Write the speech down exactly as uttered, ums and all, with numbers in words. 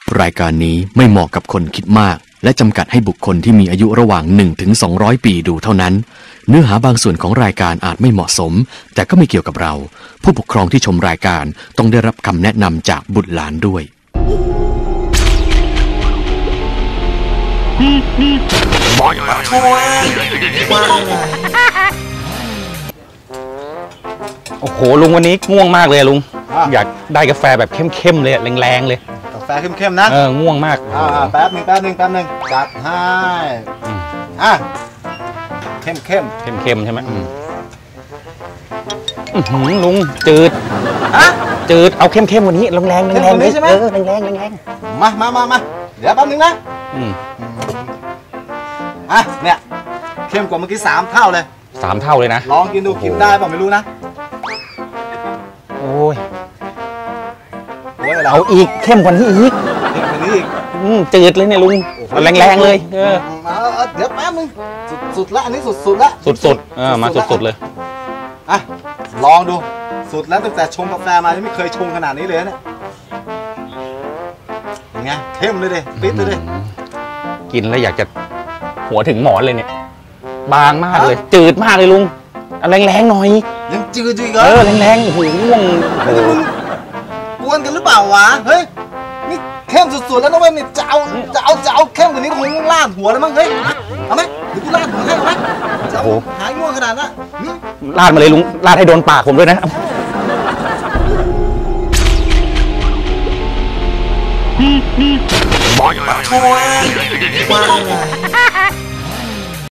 รายการนี้ไม่เหมาะกับคนคิดมากและจำกัดให้บุคคลที่มีอายุระหว่าง หนึ่งถึงสองร้อย ปีดูเท่านั้นเนื้อหาบางส่วนของรายการอาจไม่เหมาะสมแต่ก็ไม่เกี่ยวกับเราผู้ปกครองที่ชมรายการต้องได้รับคำแนะนำจากบุตรหลานด้วยโอ้โหลุงวันนี้ง่วงมากเลยลุงอยากได้กาแฟแบบเข้มๆเลยแรงๆเลยกาแฟเข้มๆนะเออง่วงมากอ่าแป๊บนึงแป๊บนึงแป๊บนึงจัดให้อ่ะเข้มเข้มเข้มๆใช่ไหมอือหือลุงจืดฮะจืดเอาเข้มๆวันนี้แรงๆแรงๆเลยเออแรงๆแรงๆมามามามาเดี๋ยวแป๊บนึงนะอืมอ่ะเนี่ยเข้มกว่าเมื่อกี้สามเท่าเลยสามเท่าเลยนะลองกินดูกินได้ป่ะไม่รู้นะโอ้ยเอาอีกเข้มกว่านี้อีกเข้มกว่านี้อีกจืดเลยเนี่ยลุงแรงๆเลยเออเดี๋ยวแป๊บนึงสุดๆแล้วอันนี้สุดๆแล้วสุดๆเออมาสุดๆเลยอ่ะลองดูสุดแล้วตั้งแต่ชงกาแฟมาไม่เคยชงขนาดนี้เลยเนี่ยยังไงเข้มเลยดิปิดเลยดิกินแล้วอยากจะหัวถึงหมอนเลยเนี่ยบางมากเลยจืดมากเลยลุงเอาแรงๆหน่อยยังจืดอยู่อีกเหรอเออแรงๆโอ้โหง่วงกวนกันหรือเปล่าวะเฮ้ยนี่เข้มสุดๆแล้วนะเว้ยนี่จะเอาจะเอาจะเอาเข้มกว่านี้คงลาดหัวแล้วมั้งเฮ้ยเอาไหมหรือกูลาดหัวให้เอาไหมจะเอาหายง่วงขนาดนั้นลาดมาเลยลุงลาดให้โดนปากผมด้วยนะบอย